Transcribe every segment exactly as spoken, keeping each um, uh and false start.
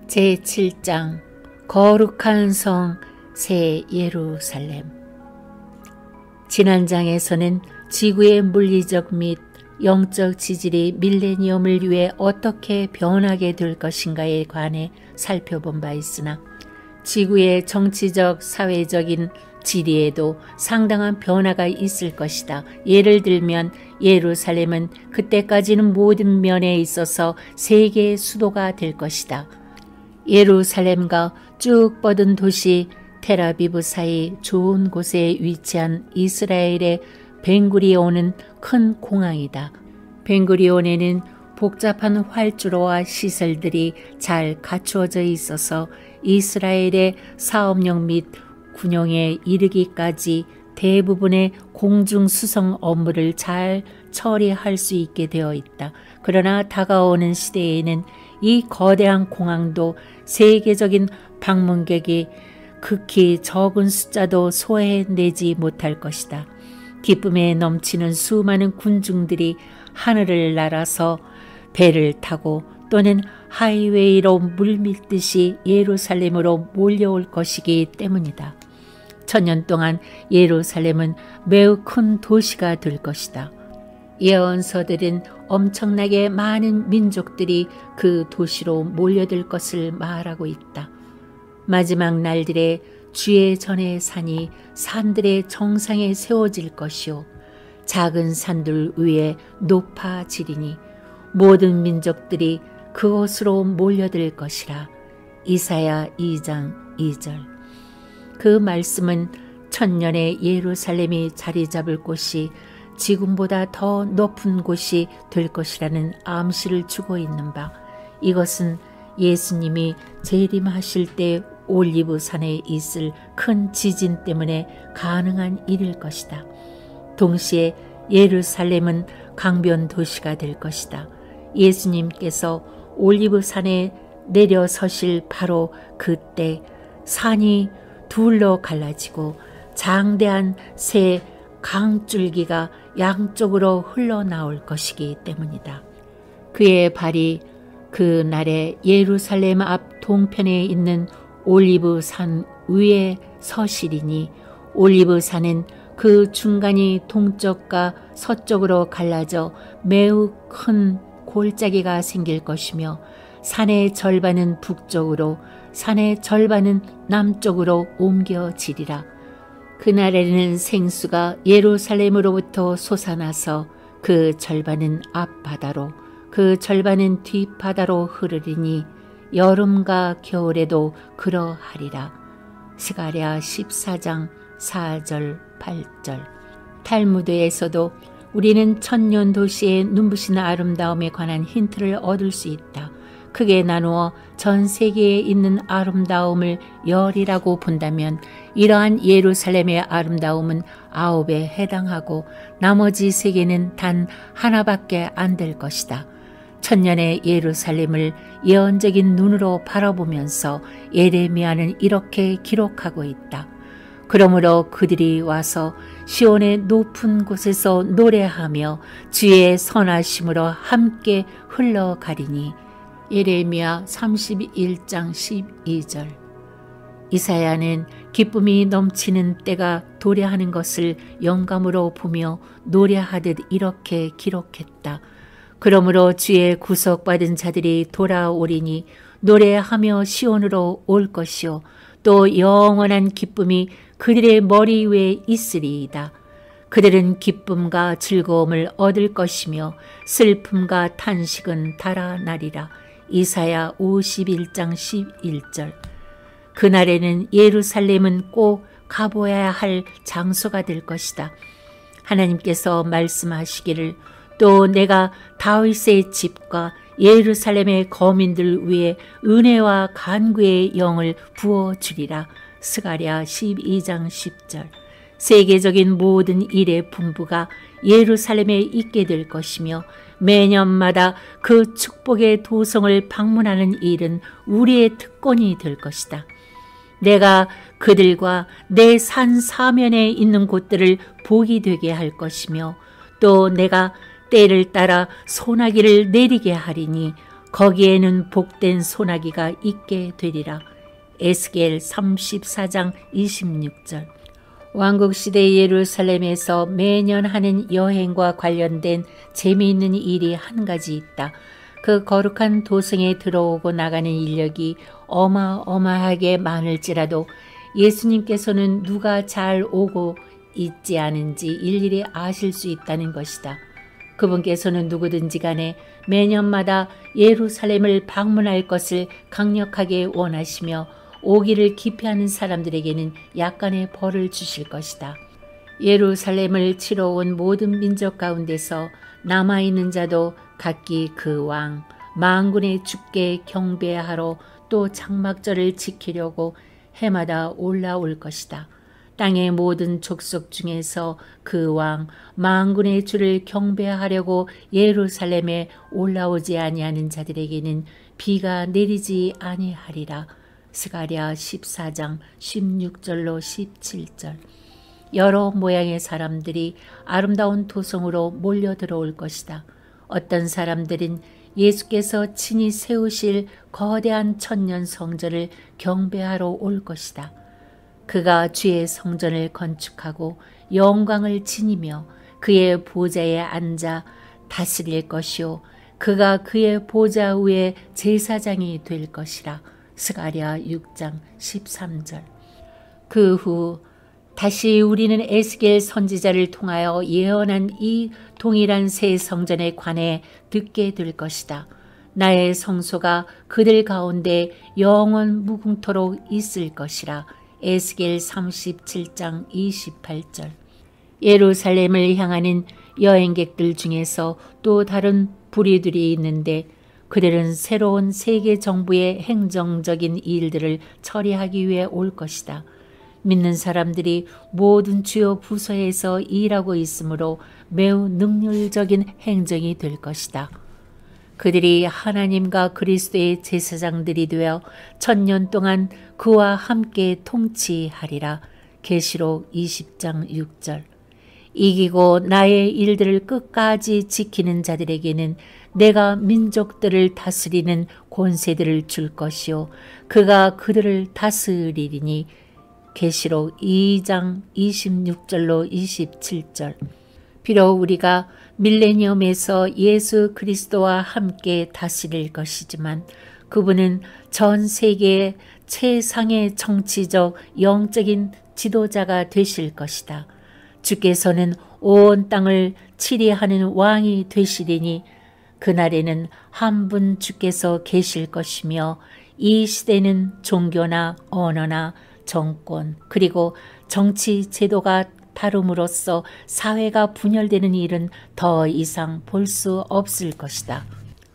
제칠 장 거룩한 성 새 예루살렘. 지난 장에서는 지구의 물리적 및 영적 지질이 밀레니엄을 위해 어떻게 변하게 될 것인가에 관해 살펴본 바 있으나 지구의 정치적, 사회적인 지리에도 상당한 변화가 있을 것이다. 예를 들면 예루살렘은 그때까지는 모든 면에 있어서 세계의 수도가 될 것이다. 예루살렘과 쭉 뻗은 도시 텔아비브 사이 좋은 곳에 위치한 이스라엘의 벤구리온은 큰 공항이다. 벤구리온에는 복잡한 활주로와 시설들이 잘 갖추어져 있어서 이스라엘의 사업용 및 군용에 이르기까지 대부분의 공중수송 업무를 잘 처리할 수 있게 되어 있다. 그러나 다가오는 시대에는 이 거대한 공항도 세계적인 방문객이 극히 적은 숫자도 소화해내지 못할 것이다. 기쁨에 넘치는 수많은 군중들이 하늘을 날아서 배를 타고 또는 하이웨이로 물밀듯이 예루살렘으로 몰려올 것이기 때문이다. 천년 동안 예루살렘은 매우 큰 도시가 될 것이다. 예언서들은 엄청나게 많은 민족들이 그 도시로 몰려들 것을 말하고 있다. 마지막 날들에 주의 전의 산이 산들의 정상에 세워질 것이요 작은 산들 위에 높아지리니 모든 민족들이 그곳으로 몰려들 것이라. 이사야 이 장 이 절. 그 말씀은 천년의 예루살렘이 자리 잡을 곳이 지금보다 더 높은 곳이 될 것이라는 암시를 주고 있는 바, 이것은 예수님이 재림하실 때 올리브산에 있을 큰 지진 때문에 가능한 일일 것이다. 동시에 예루살렘은 강변 도시가 될 것이다. 예수님께서 올리브산에 내려서실 바로 그때 산이 둘로 갈라지고 장대한 새 강줄기가 양쪽으로 흘러나올 것이기 때문이다. 그의 발이 그 날에 예루살렘 앞 동편에 있는 올리브산 위에 서시리니 올리브산은 그 중간이 동쪽과 서쪽으로 갈라져 매우 큰 골짜기가 생길 것이며 산의 절반은 북쪽으로 산의 절반은 남쪽으로 옮겨지리라. 그날에는 생수가 예루살렘으로부터 솟아나서 그 절반은 앞바다로 그 절반은 뒷바다로 흐르리니 여름과 겨울에도 그러하리라. 스가랴 십사 장 사 절 팔 절. 탈무드에서도 우리는 천년 도시의 눈부신 아름다움에 관한 힌트를 얻을 수 있다. 크게 나누어 전 세계에 있는 아름다움을 열이라고 본다면 이러한 예루살렘의 아름다움은 아홉에 해당하고 나머지 세 개는 단 하나밖에 안 될 것이다. 천년의 예루살렘을 예언적인 눈으로 바라보면서 예레미야는 이렇게 기록하고 있다. 그러므로 그들이 와서 시온의 높은 곳에서 노래하며 주의 선하심으로 함께 흘러가리니. 예레미야 삼십일 장 십이 절. 이사야는 기쁨이 넘치는 때가 도래하는 것을 영감으로 보며 노래하듯 이렇게 기록했다. 그러므로 주의 구속받은 자들이 돌아오리니 노래하며 시온으로 올 것이요 또 영원한 기쁨이 그들의 머리 위에 있으리이다. 그들은 기쁨과 즐거움을 얻을 것이며 슬픔과 탄식은 달아나리라. 이사야 오십일 장 십일 절. 그날에는 예루살렘은 꼭 가보아야 할 장소가 될 것이다. 하나님께서 말씀하시기를 또 내가 다윗의 집과 예루살렘의 거민들 위에 은혜와 간구의 영을 부어주리라. 스가랴 십이 장 십 절. 세계적인 모든 일의 분부가 예루살렘에 있게 될 것이며 매년마다 그 축복의 도성을 방문하는 일은 우리의 특권이 될 것이다. 내가 그들과 내 산 사면에 있는 곳들을 복이 되게 할 것이며 또 내가 때를 따라 소나기를 내리게 하리니 거기에는 복된 소나기가 있게 되리라. 에스겔 삼십사 장 이십육 절. 왕국시대 예루살렘에서 매년 하는 여행과 관련된 재미있는 일이 한 가지 있다. 그 거룩한 도성에 들어오고 나가는 인력이 어마어마하게 많을지라도 예수님께서는 누가 잘 오고 있지 않은지 일일이 아실 수 있다는 것이다. 그분께서는 누구든지 간에 매년마다 예루살렘을 방문할 것을 강력하게 원하시며 오기를 기피하는 사람들에게는 약간의 벌을 주실 것이다. 예루살렘을 치러 온 모든 민족 가운데서 남아있는 자도 각기 그 왕, 만군의 주께 경배하러 또 장막절을 지키려고 해마다 올라올 것이다. 땅의 모든 족속 중에서 그 왕, 만군의 주를 경배하려고 예루살렘에 올라오지 아니하는 자들에게는 비가 내리지 아니하리라. 스가랴 십사 장 십육 절로 십칠 절. 여러 모양의 사람들이 아름다운 도성으로 몰려 들어올 것이다. 어떤 사람들은 예수께서 친히 세우실 거대한 천년 성전을 경배하러 올 것이다. 그가 주의 성전을 건축하고 영광을 지니며 그의 보좌에 앉아 다스릴 것이요 그가 그의 보좌 위에 제사장이 될 것이라. 스가랴 육 장 십삼 절. 그 후 다시 우리는 에스겔 선지자를 통하여 예언한 이 동일한 새 성전에 관해 듣게 될 것이다. 나의 성소가 그들 가운데 영원 무궁토록 있을 것이라. 에스겔 삼십칠 장 이십팔 절. 예루살렘을 향하는 여행객들 중에서 또 다른 부류들이 있는데 그들은 새로운 세계 정부의 행정적인 일들을 처리하기 위해 올 것이다. 믿는 사람들이 모든 주요 부서에서 일하고 있으므로 매우 능률적인 행정이 될 것이다. 그들이 하나님과 그리스도의 제사장들이 되어 천년 동안 그와 함께 통치하리라. 계시록 이십 장 육 절. 이기고 나의 일들을 끝까지 지키는 자들에게는 내가 민족들을 다스리는 권세들을 줄 것이요 그가 그들을 다스리리니. 계시록 이 장 이십육 절로 이십칠 절. 비록 우리가 밀레니엄에서 예수 그리스도와 함께 다스릴 것이지만 그분은 전 세계의 최상의 정치적 영적인 지도자가 되실 것이다. 주께서는 온 땅을 치리하는 왕이 되시리니 그날에는 한 분 주께서 계실 것이며 이 시대는 종교나 언어나 정권 그리고 정치 제도가 다름으로써 사회가 분열되는 일은 더 이상 볼 수 없을 것이다.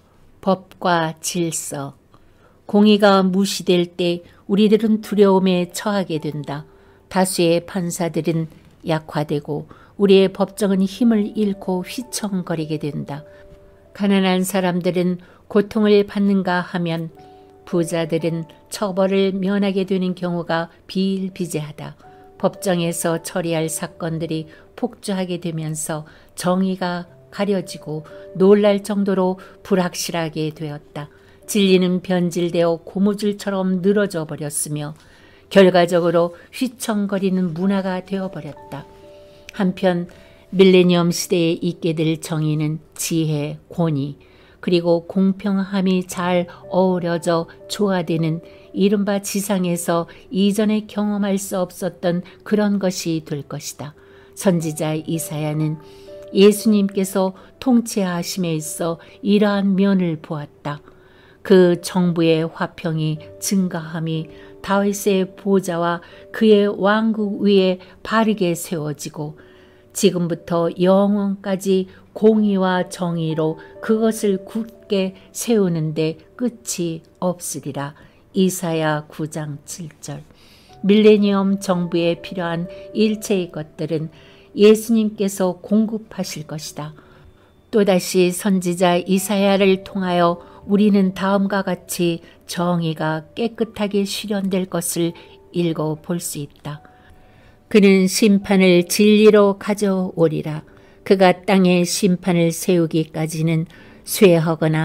법과 질서, 공의가 무시될 때 우리들은 두려움에 처하게 된다. 다수의 판사들은 약화되고 우리의 법정은 힘을 잃고 휘청거리게 된다. 가난한 사람들은 고통을 받는가 하면 부자들은 처벌을 면하게 되는 경우가 비일비재하다. 법정에서 처리할 사건들이 폭주하게 되면서 정의가 가려지고 놀랄 정도로 불확실하게 되었다. 진리는 변질되어 고무줄처럼 늘어져 버렸으며 결과적으로 휘청거리는 문화가 되어버렸다. 한편 밀레니엄 시대에 있게 될 정의는 지혜, 권위, 그리고 공평함이 잘 어우러져 조화되는 이른바 지상에서 이전에 경험할 수 없었던 그런 것이 될 것이다. 선지자 이사야는 예수님께서 통치하심에 있어 이러한 면을 보았다. 그 정부의 화평이 증가함이 다윗의 보좌와 그의 왕국 위에 바르게 세워지고 지금부터 영원까지 공의와 정의로 그것을 굳게 세우는데 끝이 없으리라. 이사야 구 장 칠 절. 밀레니엄 정부에 필요한 일체의 것들은 예수님께서 공급하실 것이다. 또다시 선지자 이사야를 통하여 우리는 다음과 같이 정의가 깨끗하게 실현될 것을 읽어볼 수 있다. 그는 심판을 진리로 가져오리라. 그가 땅에 심판을 세우기까지는 쇠하거나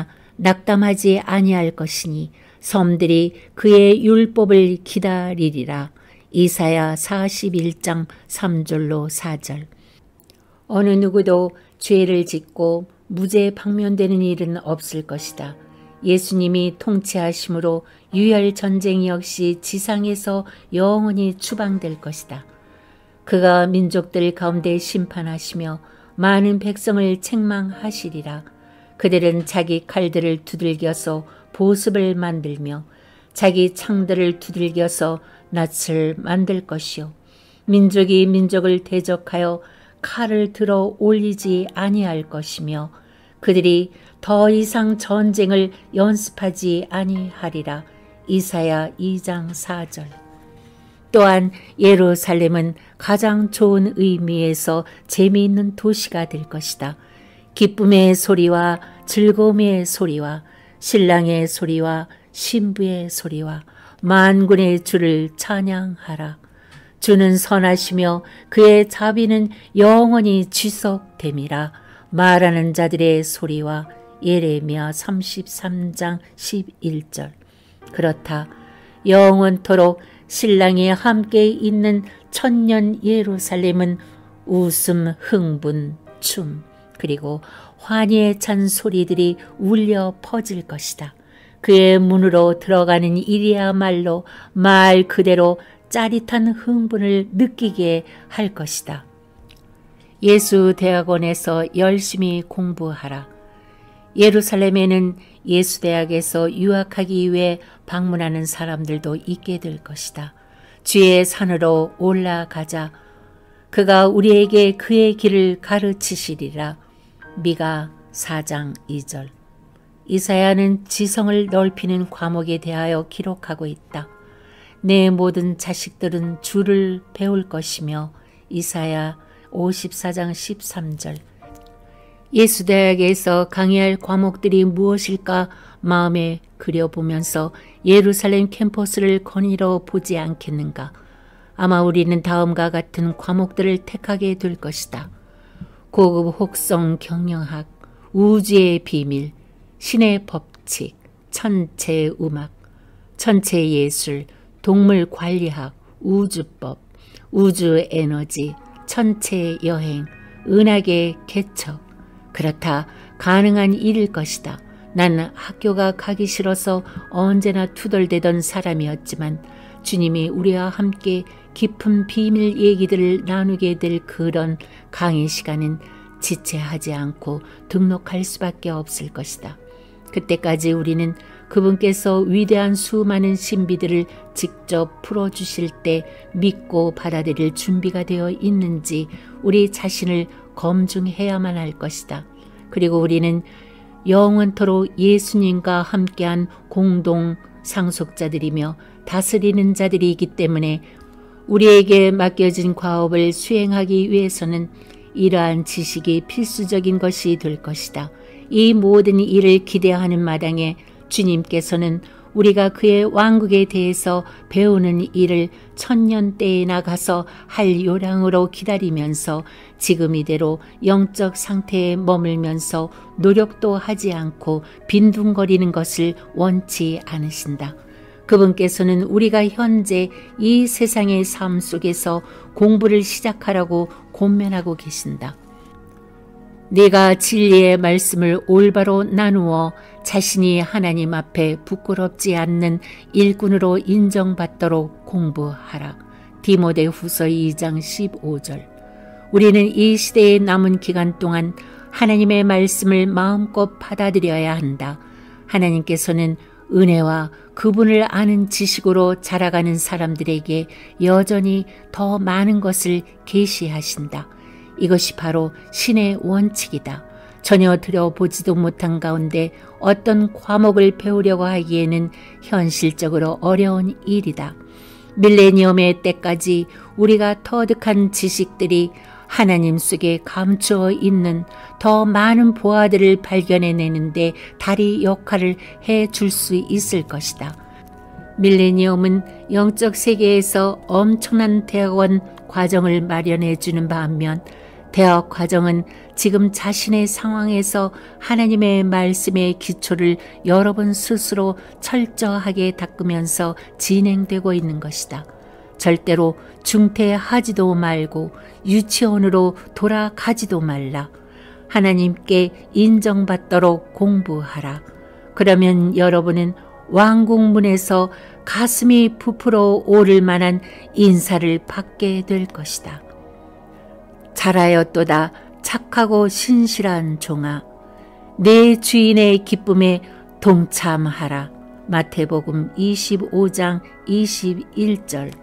낙담하지 아니할 것이니 섬들이 그의 율법을 기다리리라. 이사야 사십일 장 삼 절로 사 절. 어느 누구도 죄를 짓고 무죄 방면되는 일은 없을 것이다. 예수님이 통치하심으로 유혈 전쟁 역시 지상에서 영원히 추방될 것이다. 그가 민족들 가운데 심판하시며 많은 백성을 책망하시리라. 그들은 자기 칼들을 두들겨서 보습을 만들며 자기 창들을 두들겨서 낯을 만들 것이요. 민족이 민족을 대적하여 칼을 들어 올리지 아니할 것이며 그들이 더 이상 전쟁을 연습하지 아니하리라. 이사야 이 장 사 절. 또한 예루살렘은 가장 좋은 의미에서 재미있는 도시가 될 것이다. 기쁨의 소리와 즐거움의 소리와 신랑의 소리와 신부의 소리와 만군의 주를 찬양하라. 주는 선하시며 그의 자비는 영원히 지속됨이라. 말하는 자들의 소리와 예레미야 삼십삼 장 십일 절. 그렇다. 영원토록 신랑이 함께 있는 천년 예루살렘은 웃음, 흥분, 춤, 그리고 환희에 찬 소리들이 울려 퍼질 것이다. 그의 문으로 들어가는 일이야말로 말 그대로 짜릿한 흥분을 느끼게 할 것이다. 예수대학원에서 열심히 공부하라. 예루살렘에는 예수대학에서 유학하기 위해 방문하는 사람들도 있게 될 것이다. 주의 산으로 올라가자. 그가 우리에게 그의 길을 가르치시리라. 미가 사 장 이 절. 이사야는 지성을 넓히는 과목에 대하여 기록하고 있다. 내 모든 자식들은 주를 배울 것이며 이사야 오십사 장 십삼 절. 예수대학에서 강의할 과목들이 무엇일까 마음에 그려보면서 예루살렘 캠퍼스를 거닐어 보지 않겠는가. 아마 우리는 다음과 같은 과목들을 택하게 될 것이다. 고급 혹성 경영학, 우주의 비밀, 신의 법칙, 천체 음악, 천체 예술, 동물 관리학, 우주법, 우주 에너지, 천체 여행, 은하계 개척. 그렇다. 가능한 일일 것이다. 나는 학교가 가기 싫어서 언제나 투덜대던 사람이었지만 주님이 우리와 함께 깊은 비밀 얘기들을 나누게 될 그런 강의 시간은 지체하지 않고 등록할 수밖에 없을 것이다. 그때까지 우리는 그분께서 위대한 수많은 신비들을 직접 풀어주실 때 믿고 받아들일 준비가 되어 있는지 우리 자신을 검증해야만 할 것이다. 그리고 우리는 영원토록 예수님과 함께한 공동 상속자들이며 다스리는 자들이기 때문에 우리에게 맡겨진 과업을 수행하기 위해서는 이러한 지식이 필수적인 것이 될 것이다. 이 모든 일을 기대하는 마당에 주님께서는 우리가 그의 왕국에 대해서 배우는 일을 천년 때에 나가서 할 요량으로 기다리면서 지금 이대로 영적 상태에 머물면서 노력도 하지 않고 빈둥거리는 것을 원치 않으신다. 그분께서는 우리가 현재 이 세상의 삶 속에서 공부를 시작하라고 권면하고 계신다. 네가 진리의 말씀을 올바로 나누어 자신이 하나님 앞에 부끄럽지 않는 일꾼으로 인정받도록 공부하라. 디모데후서 이 장 십오 절. 우리는 이 시대의 남은 기간 동안 하나님의 말씀을 마음껏 받아들여야 한다. 하나님께서는 은혜와 그분을 아는 지식으로 자라가는 사람들에게 여전히 더 많은 것을 계시하신다. 이것이 바로 신의 원칙이다. 전혀 들여보지도 못한 가운데 어떤 과목을 배우려고 하기에는 현실적으로 어려운 일이다. 밀레니엄의 때까지 우리가 터득한 지식들이 하나님 속에 감추어 있는 더 많은 보화들을 발견해내는데 다리 역할을 해줄 수 있을 것이다. 밀레니엄은 영적 세계에서 엄청난 대학원 과정을 마련해주는 반면 대학 과정은 지금 자신의 상황에서 하나님의 말씀의 기초를 여러분 스스로 철저하게 닦으면서 진행되고 있는 것이다. 절대로 중퇴하지도 말고 유치원으로 돌아가지도 말라. 하나님께 인정받도록 공부하라. 그러면 여러분은 왕궁문에서 가슴이 부풀어 오를 만한 인사를 받게 될 것이다. 잘하였도다 착하고 신실한 종아, 내 주인의 기쁨에 동참하라. 마태복음 이십오 장 이십일 절.